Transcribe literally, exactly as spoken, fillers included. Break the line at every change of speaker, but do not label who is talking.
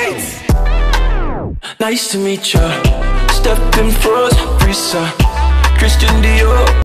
beats.
Nice to meet ya. Step in froze, Risa, Christian Dior.